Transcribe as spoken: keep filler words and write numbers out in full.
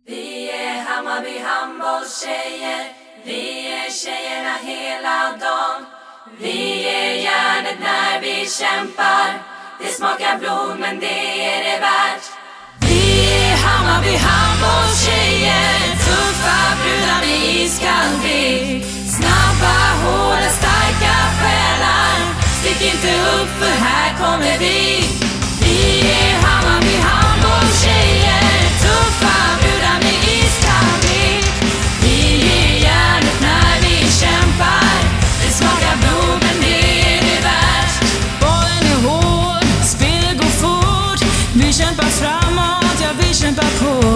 Vi är Hammarby handbollstjejer, vi är tjejerna hela dagen. Vi är hjärnet när vi kämpar, det smakar blod men det är det värt. Vi är Hammarby handbollstjejer, tuffa brudar med iskall blick. Snabba, hårda, starka själar, stick inte upp för här kommer vi. Vi är Hammarby handbollstjejer, tuffa brudar med iskall blick. Vi är hjärnet när vi kämpar, det smakar blod men det är det värt. Bollen är hård, spelet går fort, vi kämpar framåt, ja vi kämpar på.